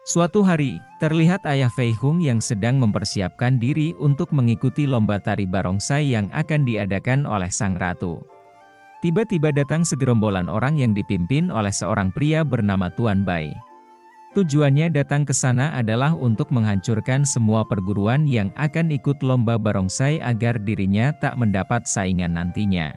Suatu hari, terlihat ayah Fei Hung yang sedang mempersiapkan diri untuk mengikuti lomba tari barongsai yang akan diadakan oleh sang ratu. Tiba-tiba datang segerombolan orang yang dipimpin oleh seorang pria bernama Tuan Bai. Tujuannya datang ke sana adalah untuk menghancurkan semua perguruan yang akan ikut lomba barongsai agar dirinya tak mendapat saingan nantinya.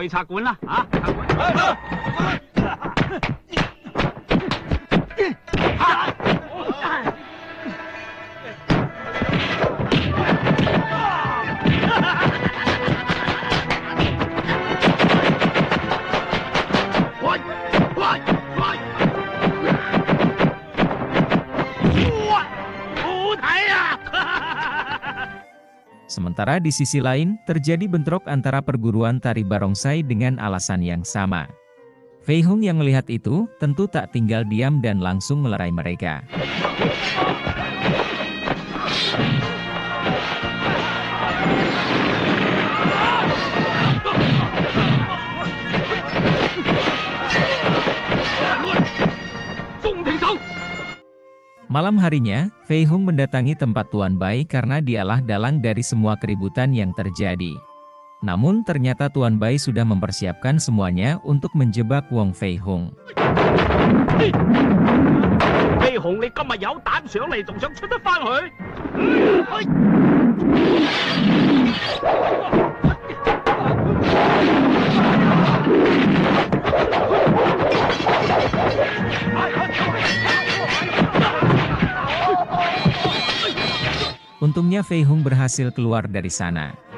Sementara di sisi lain, terjadi bentrok antara perguruan tari barongsai dengan alasan yang sama. Fei Hung yang melihat itu, tentu tak tinggal diam dan langsung melerai mereka. Malam harinya, Fei Hung mendatangi tempat Tuan Bai karena dialah dalang dari semua keributan yang terjadi. Namun ternyata Tuan Bai sudah mempersiapkan semuanya untuk menjebak Wong Fei Hung. Fei Hung,你今日有膽上嚟，仲想出得返去？Untungnya Fei Hung berhasil keluar dari sana.